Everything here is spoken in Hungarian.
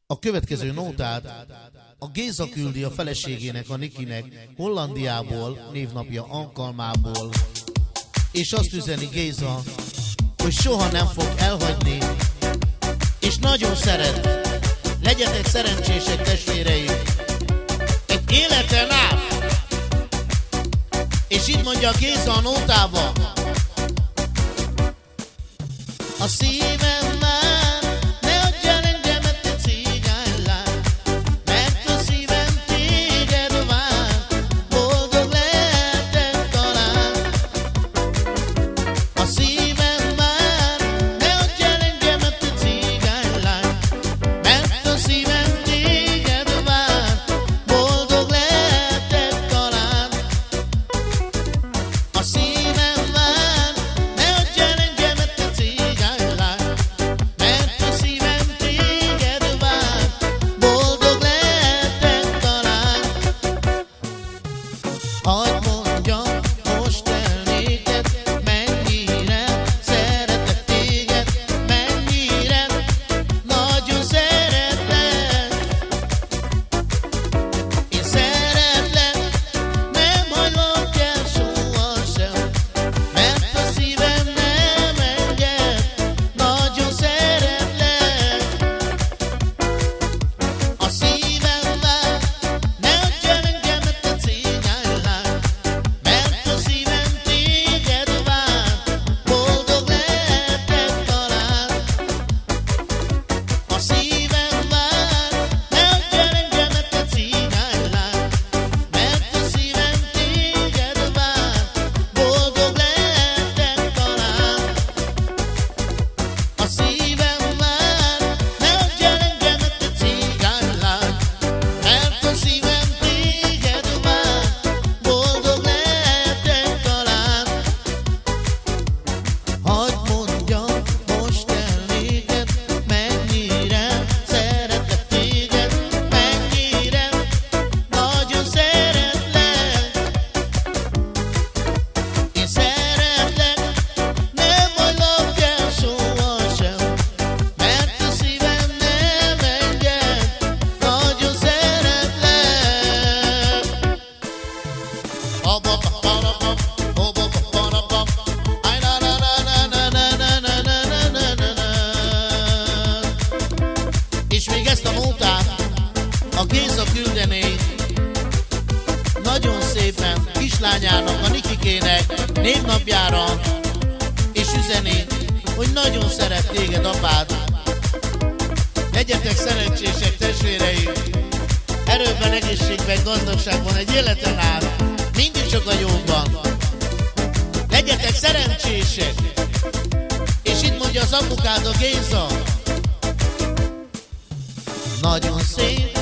A következő nótát a Géza küldi a feleségének, a Nikinek Hollandiából, névnapja alkalmából, és azt üzeni Géza, hogy soha nem fog elhagyni, és nagyon szeret. Legyetek szerencsések, testvéreim, egy életen át. És itt mondja Géza a nótába: a szívem már ne adjál engemet egy cigánylány, mert a szívem téged vár, boldog lehetek talán. A szívem már ne adjál engemet egy cigánylány, mert a szívem téged vár, boldog lehetek talán. A szívem már ne adjál engemet egy cigánylány, mert a szívem téged vár, boldog lehetek talán. Hadd mondjam most el néked, mennyire szeretek téged, mennyire nagyon szeretlek. Én szeretlek, nem hagylak el sohasem, mert a szívem nem enged, nagyon szeretlek. A szívem már ne adjál engemet egy cigánylány, mert a szívem téged vár, boldog lehetek talán. A szívem már ne adjál engemet egy cigánylány, mert a szívem téged vár, boldog lehetek talán. A szívem már ne adjál engemet egy cigánylány, mert a szívem téged vár, boldog lehetek talán. Hadd mondjam most el néked, mennyire szeretlek téged, mennyire nagyon szeretlek. Én szeretlek, nem hagylak el sohasem, mert a szívem nem enged, nagyon szeretlek. És még ezt a nótát a Géza küldené nagyon szépen kislányának, a Nikikének névnapjára, és üzeni, hogy nagyon szeret téged apád. Legyetek szerencsések, testvéreim, erőben, egészségben, gazdagságban, egy életen át, mindig csak a jóban. Legyetek szerencsések. És itt mondja az apukád, a Géza: nagyon szép